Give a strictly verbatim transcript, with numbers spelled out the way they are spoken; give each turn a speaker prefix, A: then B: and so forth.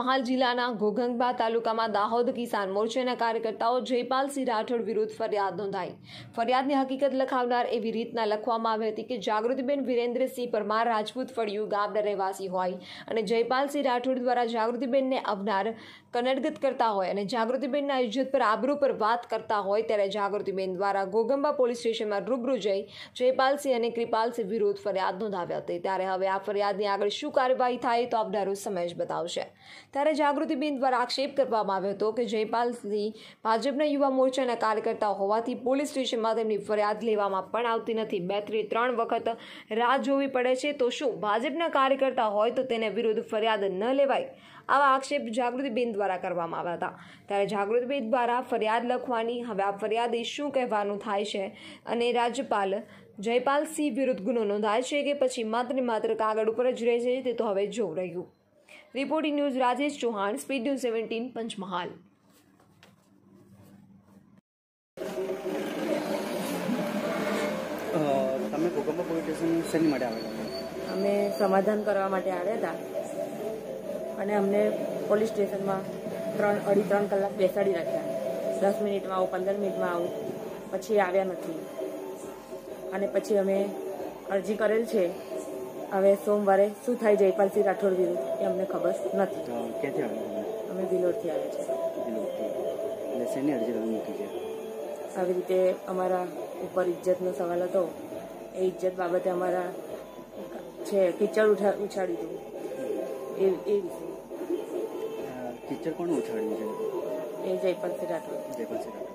A: પંચમહાલ જિલ્લાના ઘોઘંબા તાલુકામાં દાહોદ કિસાન મોરચાના કાર્યકર્તાઓ જયપાલસિંહ રાઠોડ વિરુદ્ધ ફરિયાદ નોંધાઈ। ફરિયાદની હકીકત લખાવનાર એવી રીતના લખવામાં આવી હતી કે જાગૃતિબેન વિરેન્દ્રસિંહ પરમાર રાજપૂત ફળિયું ગામના રહેવાસી હોય અને જયપાલસિંહ રાઠોડ દ્વારા જાગૃતિબેનને આવનાર કનડગત કરતા હોય અને જાગૃતિબેનના ઇજ્જત પર આબરૂ પર વાત કરતા હોય ત્યારે જાગૃતિબેન દ્વારા ઘોઘંબા પોલીસ સ્ટેશનમાં રૂબરૂ જઈ જયપાલસિંહ અને કૃપાલસિંહ વિરુદ્ધ ફરિયાદ નોંધાવી હતી। ત્યારે હવે આ ફરિયાદની આગળ શું કાર્યવાહી થાય તો આવનારો સમય જ બતાવશે। ત્યારે જાગૃતિબેન દ્વારા આક્ષેપ કરવામાં આવ્યો હતો કે જયપાલસિંહ ભાજપના યુવા મોરચાના કાર્યકર્તા હોવાથી પોલીસ સ્ટેશનમાં તેમની ફરિયાદ લેવામાં પણ આવતી નથી। બે થી ત્રણ વખત રાહ જોવી પડે છે તો શું ભાજપના કાર્યકર્તા હોય તો તેને વિરુદ્ધ ફરિયાદ ન લેવાય? આવા આક્ષેપ જાગૃતિબેન દ્વારા કરવામાં આવ્યા હતા। ત્યારે જાગૃતિબેન દ્વારા ફરિયાદ લખવાની હવે આ ફરિયાદ શું કહેવાનું થાય છે અને રાજ્યપાલ જયપાલસિંહ વિરુદ્ધ ગુનો નોંધાય છે કે પછી માત્ર ને માત્ર કાગળ ઉપર જ રહે છે તે તો હવે જોવું રહ્યું। Reporting news Rajesh Chauhan, speed news seventeen, Panchmahal.
B: તમે ઘોઘંબા પોલીસ સ્ટેશન શેની માટે આવેલા?
C: અમે સમાધાન કરવા માટે આવ્યા હતા અને અમને પોલીસ સ્ટેશનમાં ત્રણ અઢી ત્રણ કલાક બેસાડી રાખ્યા। દસ મિનિટમાં આવું, પંદર મિનિટમાં આવું, પછી આવ્યા નથી અને પછી અમે અરજી કરેલ છે। હવે સોમવારે શું થાય જયપાલસિંહ રાઠોડ વિરુદ્ધ એ અમને ખબર નથી।
B: ક્યાંથી આવ્યા?
C: અમે બિલોડથી આવ્યા
B: બિલોડથી। એટલે શેની અરજી તમે મૂકી છે?
C: આવી રીતે અમારા ઉપર ઇજ્જતનો સવાલ હતો, એ ઇજ્જત બાબતે અમારા છે કિચડ ઉઠા ઉછાળી દીધું એ એ વિશે।
B: કિચડ કોણ ઉછાળ્યું છે?
C: એ જયપાલસિંહ રાઠોડ।
B: જયપાલસિંહ રાઠોડ